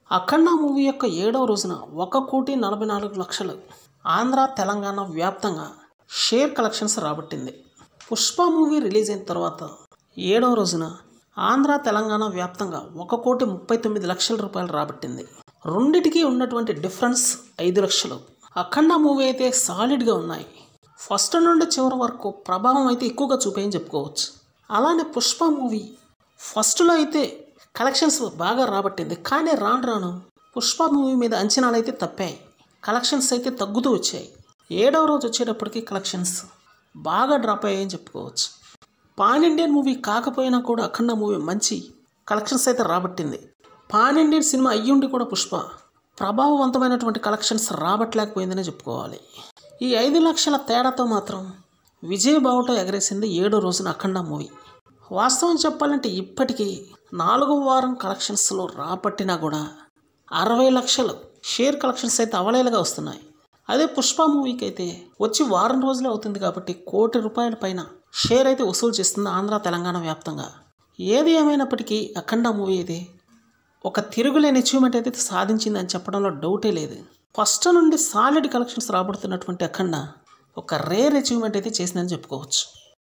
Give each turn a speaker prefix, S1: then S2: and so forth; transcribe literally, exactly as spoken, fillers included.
S1: అఖండ movie యొక్క ఏడవ రోజున ఒక కోటి నలభై నాలుగు లక్షలు ఆంధ్ర తెలంగాణ వ్యాప్తంగా షేర్ కలెక్షన్స్ రాబట్టింది. పుష్ప మూవీ రిలీజ్ అయిన తర్వాత ఏడవ రోజున ఆంధ్ర తెలంగాణ వ్యాప్తంగా ఒక కోటి ముప్పై తొమ్మిది లక్షల రూపాయలు రాబట్టింది. రెండిటికి ఉన్నటువంటి డిఫరెన్స్ ఐదు లక్షలు. అఖండ మూవీ అయితే సాలిడ్గా ఉన్నాయి. ఫస్ట్ నుండి చివరి వరకు ప్రభావం అయితే ఎక్కువగా చూపాయని చెప్పుకోవచ్చు. అలానే పుష్ప మూవీ ఫస్ట్లో అయితే కలెక్షన్స్ బాగా రాబట్టింది, కానీ రాను రాను పుష్ప మూవీ మీద అంచనాలు అయితే తప్పాయి. కలెక్షన్స్ అయితే తగ్గుతూ వచ్చాయి. ఏడవ రోజు వచ్చేటప్పటికి కలెక్షన్స్ బాగా డ్రాప్ అయ్యాయని చెప్పుకోవచ్చు. పాన్ ఇండియన్ మూవీ కాకపోయినా కూడా అఖండ మూవీ మంచి కలెక్షన్స్ అయితే రాబట్టింది. పాన్ ఇండియన్ సినిమా అయ్యుండి కూడా పుష్ప ప్రభావవంతమైనటువంటి కలెక్షన్స్ రాబట్టలేకపోయిందనే చెప్పుకోవాలి. ఈ ఐదు లక్షల తేడాతో మాత్రం విజయ్ బావుట ఎగరేసింది ఏడో రోజున అఖండ మూవీ. వాస్తవం చెప్పాలంటే ఇప్పటికీ నాలుగో వారం కలెక్షన్స్లో రాబట్టినా కూడా అరవై లక్షలు షేర్ కలెక్షన్స్ అయితే అవలేలుగా వస్తున్నాయి. అదే పుష్ప మూవీకి అయితే వచ్చి వారం రోజులే అవుతుంది కాబట్టి కోటి రూపాయల పైన షేర్ అయితే వసూలు చేస్తుంది ఆంధ్ర తెలంగాణ వ్యాప్తంగా. ఏది ఏమైనప్పటికీ అఖండ మూవీ అయితే ఒక తిరుగులేని అచీవ్మెంట్ అయితే సాధించిందని చెప్పడంలో డౌటే లేదు. ఫస్ట్ నుండి సాలిడ్ కలెక్షన్స్ రాబడుతున్నటువంటి అఖండ ఒక రేర్ అచీవ్మెంట్ అయితే చేసిందని చెప్పుకోవచ్చు.